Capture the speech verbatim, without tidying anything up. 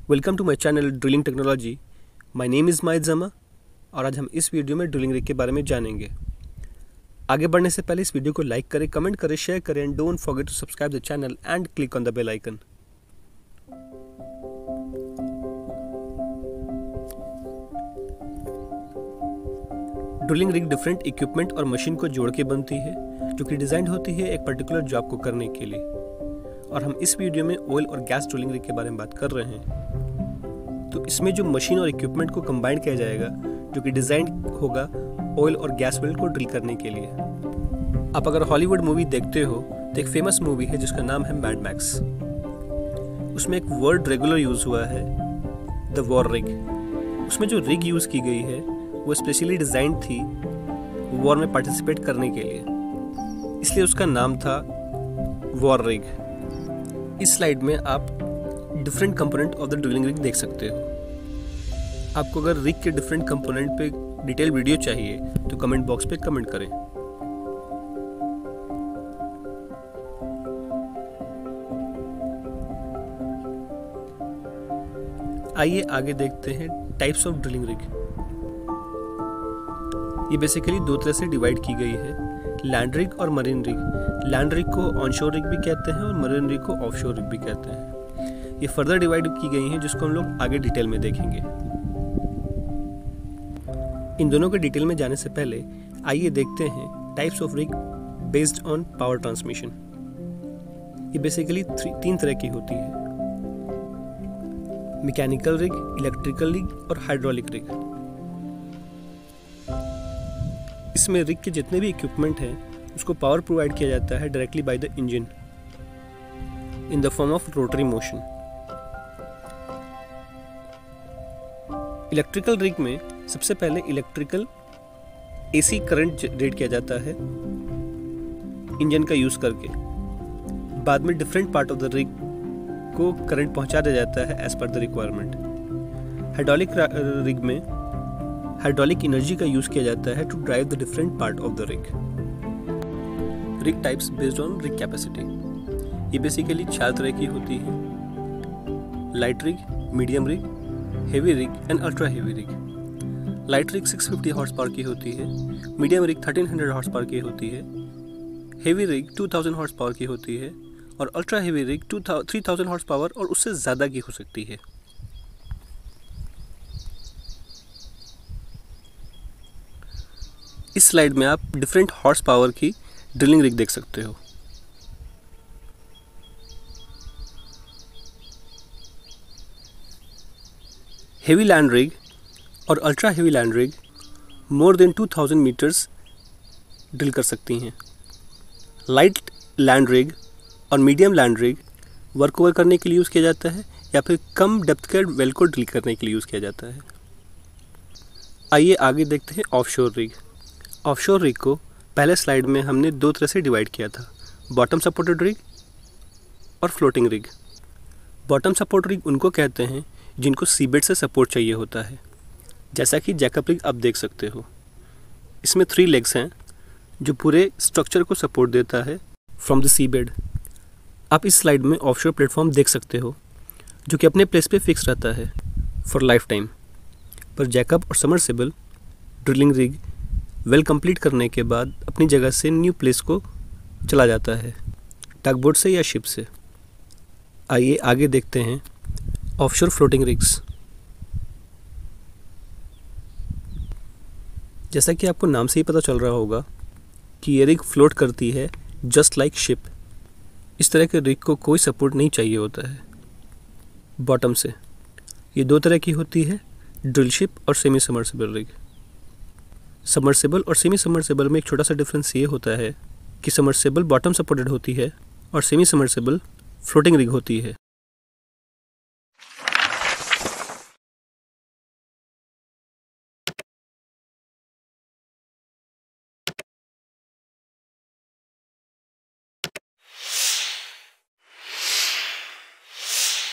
Welcome to my channel drilling technology. My name is Mahid Jama और आज हम इस वीडियो में ड्रिलिंग रिग के बारे में जानेंगे। आगे बढ़ने से पहले इस वीडियो को लाइक करें, कमेंट करें, शेयर करें and don't forget to subscribe the channel and click on the bell icon. Drilling rig different equipment और मशीन को जोड़ के बनती है जो कि डिज़ाइन होती है एक पर्टिकुलर जॉब को करने के लिए। और हम इस वीडियो में ऑयल और गैस ड्रिलिंग रिग के बारे में बात कर रहे हैं। तो इसमें जो मशीन और इक्विपमेंट को कंबाइन किया जाएगा जो कि डिज़ाइन होगा ऑयल और गैस वेल को ड्रिल करने के लिए। आप अगर हॉलीवुड मूवी देखते हो तो एक फेमस मूवी है जिसका नाम है मैड मैक्स। उसमें एक वर्ड रेगुलर यूज़ हुआ है, द वॉर रिग। उसमें जो रिग यूज़ की गई है वो स्पेशली डिज़ाइन थी वॉर में पार्टिसिपेट करने के लिए, इसलिए उसका नाम था वॉर रिग। इस स्लाइड में आप different component of the drilling rig देख सकते हो। आपको अगर रिग के डिफरेंट कंपोनेंट पे डिटेल वीडियो चाहिए तो कमेंट बॉक्स पे कमेंट करें। आइए आगे देखते हैं टाइप्स ऑफ ड्रिलिंग रिग। ये बेसिकली दो तरह से डिवाइड की गई है, लैंड रिग और मरीन रिग। लैंड रिग को ऑनशोर रिग भी कहते हैं और मरीन रिग को ऑफशोर रिग भी कहते हैं। ये फर्दर डिवाइड की गई हैं जिसको हम लोग आगे डिटेल में देखेंगे। इन दोनों के डिटेल में जाने से पहले आइए देखते हैं types of rig based on power transmission. ये बेसिकली तीन तरह की होती है, मैकेनिकल रिग, इलेक्ट्रिकल रिग और हाइड्रोलिक रिग। इसमें रिग के जितने भी इक्विपमेंट हैं उसको पावर प्रोवाइड किया जाता है directly by the engine in the form of rotary motion. Electrical rig में सबसे पहले इलेक्ट्रिकल एसी करंट जनरेट किया जाता है इंजन का यूज करके। बाद में different part of the rig को करंट पहुंचा दिया जाता है as per the requirement. Hydraulic rig में हाइड्रोलिक एनर्जी का यूज किया जाता है to drive the different part of the rig. Rig types based on rig capacity. ये बेसिकली चार तरह की होती है, light rig, medium rig, heavy rig and ultra heavy rig. Light rig six fifty horse power की होती है, medium rig thirteen hundred horse power की होती है, heavy rig two thousand horse power की होती है और ultra heavy rig three thousand horse power और उससे ज़्यादा की हो सकती है। इस स्लाइड में आप डिफरेंट हॉर्स पावर की ड्रिलिंग रिग देख सकते हो। हेवी लैंड रिग और ultra heavy land rig more than two thousand metres drill कर सकती हैं। लाइट लैंड रिग और medium land rig work over करने के लिए यूज़ किया जाता है या फिर कम डेप्थ के वेल को ड्रिल करने के लिए यूज़ किया जाता है। आइए आगे देखते हैं ऑफशोर रिग। ऑफशोर रिग को पहले स्लाइड में हमने दो तरह से डिवाइड किया था, बॉटम सपोर्टेड रिग और floating rig. Bottom support rig उनको कहते हैं जिनको सीबेड से सपोर्ट चाहिए होता है, जैसा कि जैकअप रिग आप देख सकते हो। इसमें थ्री लेग्स हैं जो पूरे स्ट्रक्चर को सपोर्ट देता है फ्रॉम द सीबेड। आप इस स्लाइड में ऑफशोर प्लेटफॉर्म देख सकते हो जो कि अपने प्लेस पे फिक्स रहता है फॉर लाइफ टाइम। पर जैकअप और submersible drilling rig well complete करने के बाद अपनी जगह से न्यू प्लेस को चला जाता है, टगबोट से या शिप से। आइए आगे देखते हैं ऑफशोर फ्लोटिंग रिग्स। जैसा कि आपको नाम से ही पता चल रहा होगा कि ये रिग फ्लोट करती है जस्ट लाइक शिप। इस तरह के रिग को कोई सपोर्ट नहीं चाहिए होता है बॉटम से। ये दो तरह की होती है, ड्रिल शिप और सेमी सबमर्सिबल रिग। सबमर्सिबल और सेमी सबमर्सिबल में एक छोटा सा डिफरेंस ये होता है कि सबमर्सिबल बॉटम सपोर्टेड होती है और सेमी सबमर्सिबल फ्लोटिंग रिग होती है।